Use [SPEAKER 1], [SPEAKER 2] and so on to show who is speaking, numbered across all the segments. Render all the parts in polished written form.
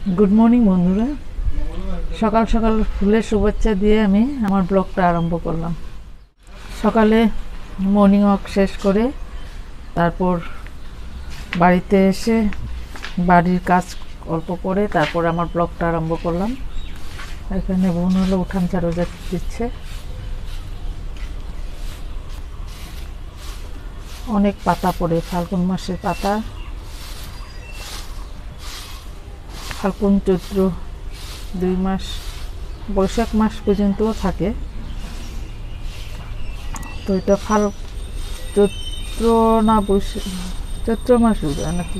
[SPEAKER 1] Good morning বন্ধুরা, সকাল সকাল ফুলের শুভেচ্ছা দিয়ে আমি আমার ব্লগটা আরম্ভ করলাম। সকালে মর্নিং ওয়াক শেষ করে তারপর বাড়িতে এসে বাড়ির কাজ অল্প করে তারপর আমার ব্লগটা আরম্ভ করলাম। এখানে বোন হলো উঠান ঝাড়ু দিচ্ছে। অনেক পাতা পড়ে, ফাল্গুন মাসের পাতা, ফাল্গুন চৈত্র 2 মাস, বৈশাখ মাস পর্যন্তও থাকে। তো এটা চৈত্র না চৈত্র মাস নাকি।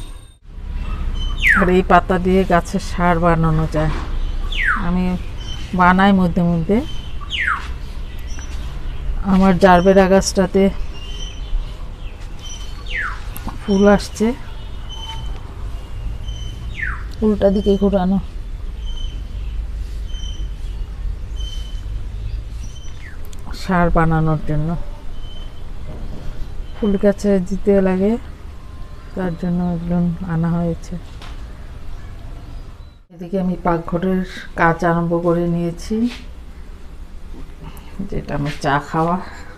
[SPEAKER 1] আর এই পাতা দিয়ে গাছের সার বানানো যায়, আমি বানাই মধ্যে মধ্যে। আমার জারবেরা গাছটাতে ফুল আসছে, উল্টা দিকে ঘুরানো। সার বানানোর জন্য ফুল গাছে দিতে লাগে, তার জন্য এগুলো আনা হয়েছে। এদিকে আমি পাকঘরের কাজ আরম্ভ করে নিয়েছি, যেটা আমার চা খাওয়া।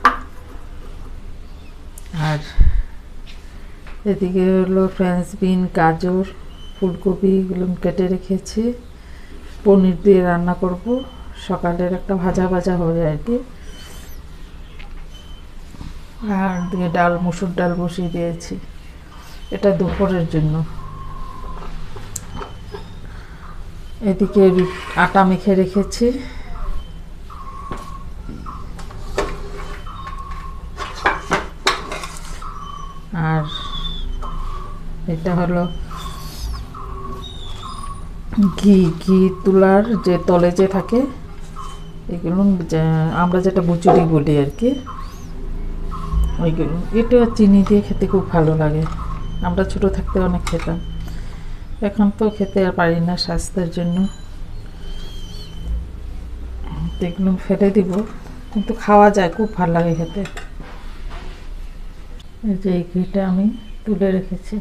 [SPEAKER 1] আর এদিকে হলো ফ্রেঞ্চ বিন, গাজর, ফুলকপি এগুলো কেটে রেখেছি। পনির দিয়ে রান্না করব, সকালের একটা ভাজা ভাজা হবে আর কি। আর দিয়ে ডাল, মুসুর ডাল বসিয়ে দিয়েছি, এটা দুপুরের জন্য। এদিকে আটা মেখে রেখেছি। আর এটা হলো ঘি তুলার যে তলে যে থাকে, এগুলো আমরা যেটা বুচুরি বলি আর কি, ওইগুলো। এটা চিনি দিয়ে খেতে খুব ভালো লাগে, আমরা ছোট থাকতে অনেক খেতাম, এখন তো খেতে আর পারি না স্বাস্থ্যের জন্য। এগুলো ফেলে দিব, কিন্তু খাওয়া যায়, খুব ভালো লাগে খেতে। এই যে এই ঘিটা আমি তুলে রেখেছি।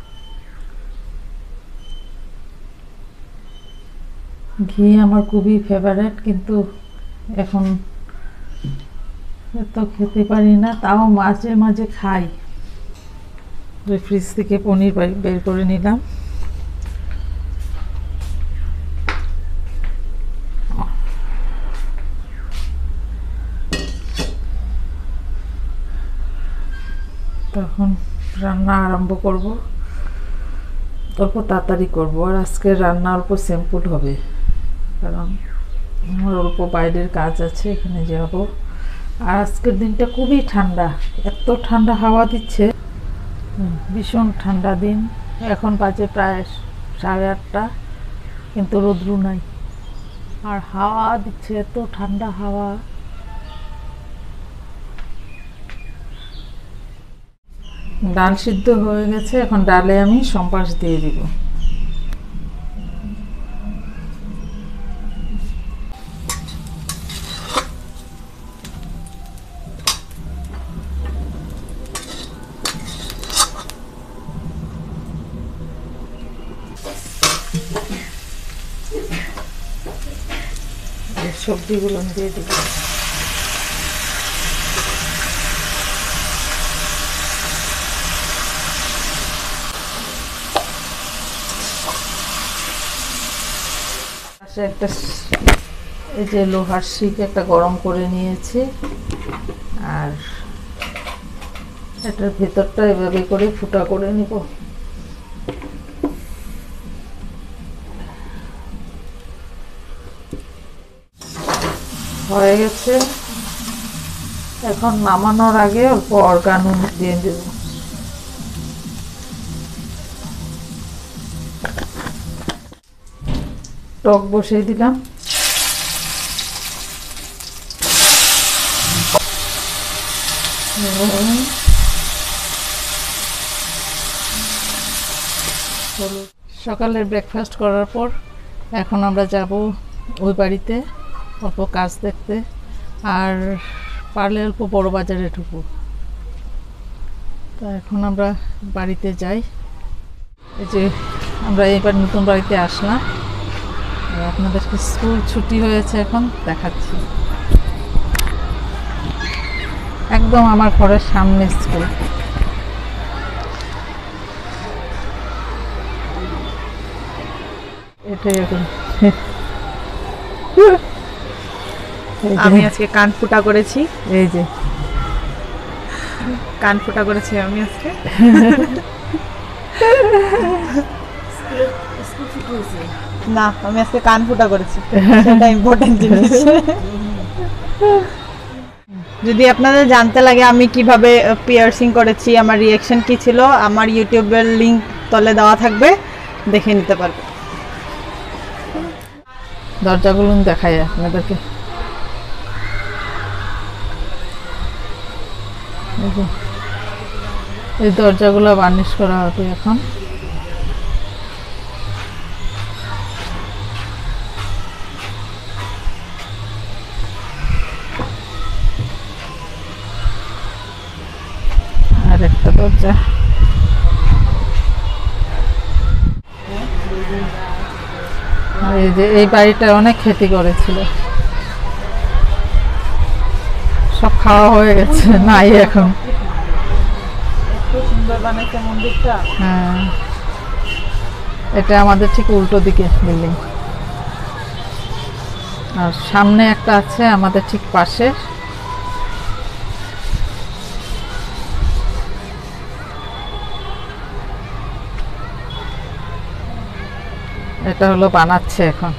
[SPEAKER 1] ঘি আমার খুবই ফেভারিট, কিন্তু এখন তো খেতে পারি না, তাও মাঝে মাঝে খাই। ফ্রিজ থেকে পনির বের করে নিলাম। তখন রান্না আরম্ভ করব, অল্প তাড়াতাড়ি করব। আর আজকের রান্না অল্প সিম্পল হবে, কারণ আমার অল্প বাইরের কাজ আছে, এখানে যাব। আর আজকের দিনটা খুবই ঠান্ডা, এত ঠান্ডা হাওয়া দিচ্ছে, ভীষণ ঠান্ডা দিন। এখন বাজে প্রায় 8:30, কিন্তু রোদ্রু নাই, আর হাওয়া দিচ্ছে, এত ঠান্ডা হাওয়া। ডাল সিদ্ধ হয়ে গেছে, এখন ডালে আমি সম্বাস দিয়ে দিব। সবজিগুলো দিয়ে দিব। একটা এই যে লোহার শিক একটা গরম করে নিয়েছি, আর এটার ভেতরটা এভাবে করে ফুটা করে নিব। হয়ে গেছে, এখন নামানোর আগে অল্প অর্গানো দিয়ে দেব। টক বসিয়ে দিলাম। সকালের ব্রেকফাস্ট করার পর এখন আমরা যাব ওই বাড়িতে অল্প কাজ দেখতে, আর পারলে অল্প বড় বাজারে ঢুকবো। তা এখন আমরা বাড়িতে যাই। এই যে আমরা এইবার নতুন বাড়িতে আসলাম, আপনাদেরকে স্কুল ছুটি হয়েছে এখন দেখাচ্ছি। একদম আমার ঘরের সামনে স্কুল। এটাই এখন
[SPEAKER 2] আমি আজকে কান ফুটা করেছি,
[SPEAKER 1] এই যে
[SPEAKER 2] কান ফুটা করেছি আমি আজকে। না, আমি আজকে কান ফুটা করেছি, সেটা ইম্পর্টেন্ট জিনিস। যদি আপনাদের জানতে লাগে আমি কিভাবে পিয়ার্সিং করেছি, আমার রিয়াকশন কি ছিল, আমার ইউটিউবের লিংক তলে দেওয়া থাকবে, দেখে নিতে পারবে।
[SPEAKER 1] দরজাগুলো দেখাই আপনাদেরকে। এই দরজাগুলো বার্নিশ করা হবে এখন। আর একটা দরজা, এই যে এই বাড়িটা অনেক ক্ষতি করেছিল, সব খাওয়া হয়ে গেছে, নাই এখন।
[SPEAKER 2] সুন্দর বানাইছে মন্দিরটা।
[SPEAKER 1] হ্যাঁ, এটা আমাদের ঠিক উল্টো দিকে বিল্ডিং, আর সামনে একটা আছে আমাদের ঠিক পাশে। এটা হলো বানাচ্ছে এখন।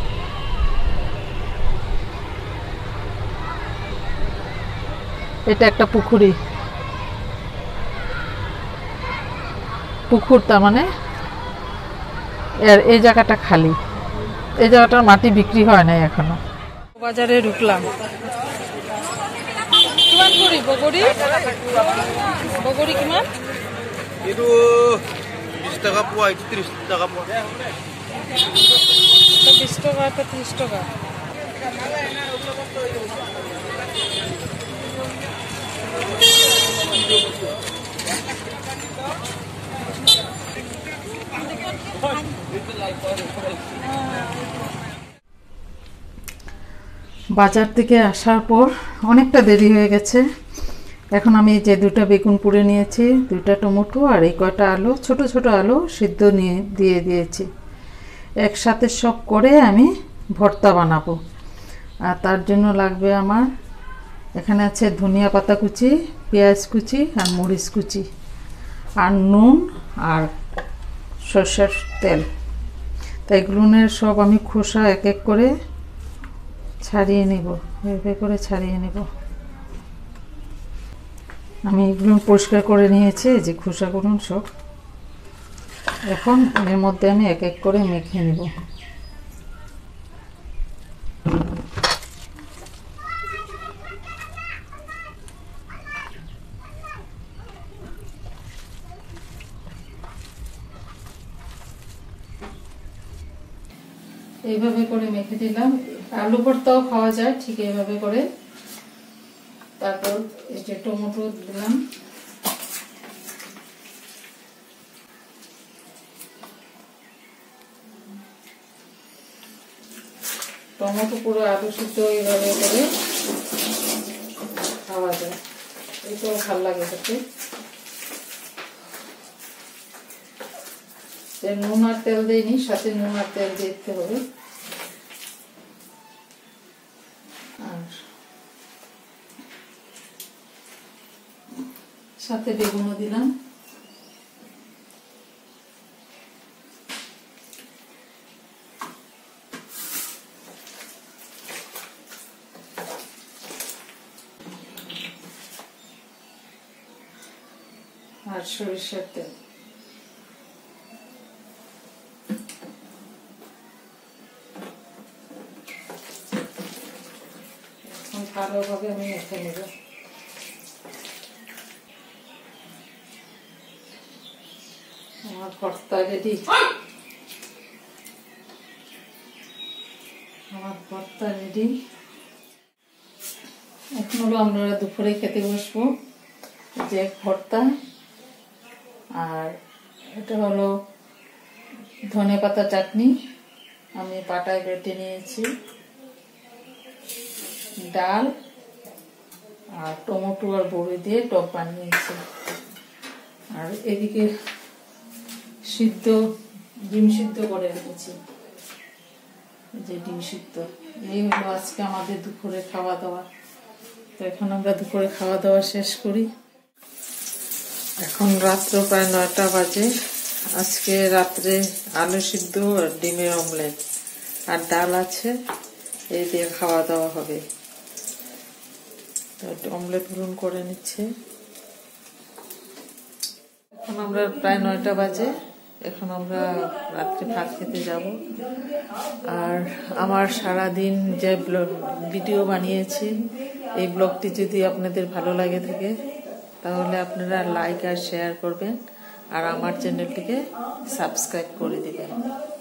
[SPEAKER 1] এটা একটা পুকুর, তার মানে এই জায়গাটা খালি, এই জায়গাটার মাটি বিক্রি হয় নাই এখনো। বাজারে ঢুকলাম। কিমান করি বগরি? বগরি কিমান?
[SPEAKER 3] Itu 20 টাকা পোয়া, itu 30 টাকা পোয়া।
[SPEAKER 1] 20 টাকা, 30 টাকা। বাজার থেকে আসার পর অনেকটা দেরি হয়ে গেছে। এখন আমি যে দুটো বেগুন পুড়ে নিয়েছি, দুটো টমেটো আর এই কয়টা আলু, ছোট ছোট আলু সিদ্ধ দিয়ে দিয়েছি। একসাথে সব করে আমি ভর্তা বানাবো। আর তার জন্য লাগবে আমার, এখানে আছে ধনিয়া পাতা কুচি, পেঁয়াজ কুচি আর মরিচ কুচি, আর নুন আর সরষের তেল। তাই এগুলোর সব আমি খোসা এক এক করে ছাড়িয়ে নেব, এভাবে করে ছাড়িয়ে নেব। আমি এগুলো পরিষ্কার করে নিয়েছি, যে খোসাগুলো সব। এখন এর মধ্যে আমি এক এক করে মেখে নেব। এইভাবে করে মেখে দিলাম। আলু ভর্তাও খাওয়া যায় ঠিক এইভাবে করে। তারপর এই যে টমেটো দিলাম, টমেটো পুরো আলু সিদ্ধ এইভাবে করে খাওয়া যায়, এটাও ভালো লাগে খেতে। নুন আর তেল দিইনি, সাথে নুন আর তেল দিতে হবে। আর সাথে বেগুনও দিলাম। আর সরিষার তেল। ভালোভাবে আমি মেখে নেব। আমার ভর্তা রেডি, আমার ভর্তা রেডি। এখন হলো আমরা দুপুরে খেতে বসবো। যে ভর্তা, আর এটা হলো ধনেপাতা চাটনি আমি পাটায় বেটে নিয়েছি, ডাল আর টমেটো আর বড়ি দিয়ে টক বানিয়েছি। আর এদিকে ডিম সিদ্ধ করে রেখেছি, যে ডিম সিদ্ধ। এই হলো আজকে আমাদের দুপুরে খাওয়া দাওয়া। তো এখন আমরা দুপুরে খাওয়া দাওয়া শেষ করি। এখন রাত্র প্রায় 9টা বাজে। আজকে রাত্রে আলু সিদ্ধ আর ডিমের অমলেট আর ডাল আছে, এই দিয়ে খাওয়া দাওয়া হবে। তো অমলেট গ্রহণ করে নিচ্ছে। এখন আমরা প্রায় 9টা বাজে, এখন আমরা রাত্রে ভাত খেতে যাব। আর আমার সারাদিন যে ভিডিও বানিয়েছি, এই ব্লগটি যদি আপনাদের ভালো লাগে থাকে তাহলে আপনারা লাইক আর শেয়ার করবেন আর আমার চ্যানেলটিকে সাবস্ক্রাইব করে দিবেন।